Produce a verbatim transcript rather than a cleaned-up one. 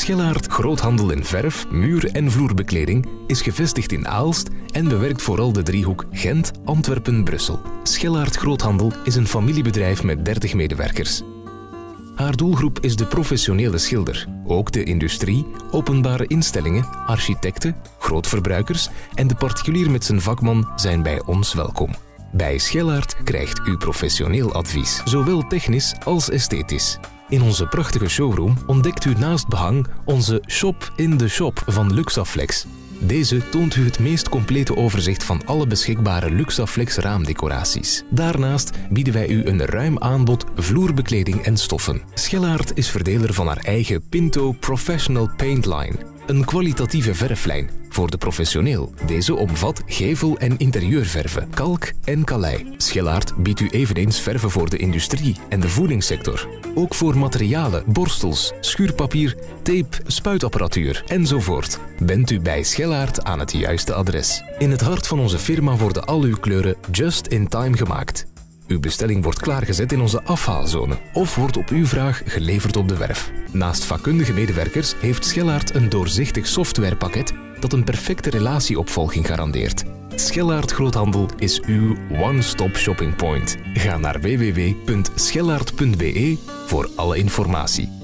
Schellaert Groothandel in verf, muur- en vloerbekleding is gevestigd in Aalst en bewerkt vooral de driehoek Gent, Antwerpen, Brussel. Schellaert Groothandel is een familiebedrijf met dertig medewerkers. Haar doelgroep is de professionele schilder. Ook de industrie, openbare instellingen, architecten, grootverbruikers en de particulier met zijn vakman zijn bij ons welkom. Bij Schellaert krijgt u professioneel advies, zowel technisch als esthetisch. In onze prachtige showroom ontdekt u naast behang onze Shop in the Shop van Luxaflex. Deze toont u het meest complete overzicht van alle beschikbare Luxaflex raamdecoraties. Daarnaast bieden wij u een ruim aanbod vloerbekleding en stoffen. Schellaert is verdeler van haar eigen Pinto Professional Paint Line, een kwalitatieve verflijn voor de professioneel. Deze omvat gevel- en interieurverven, kalk en kalei. Schellaert biedt u eveneens verven voor de industrie en de voedingssector. Ook voor materialen, borstels, schuurpapier, tape, spuitapparatuur enzovoort. Bent u bij Schellaert aan het juiste adres. In het hart van onze firma worden al uw kleuren just in time gemaakt. Uw bestelling wordt klaargezet in onze afhaalzone of wordt op uw vraag geleverd op de werf. Naast vakkundige medewerkers heeft Schellaert een doorzichtig softwarepakket dat een perfecte relatieopvolging garandeert. Schellaert Groothandel is uw one-stop shopping point. Ga naar w w w punt schellaert punt b e voor alle informatie.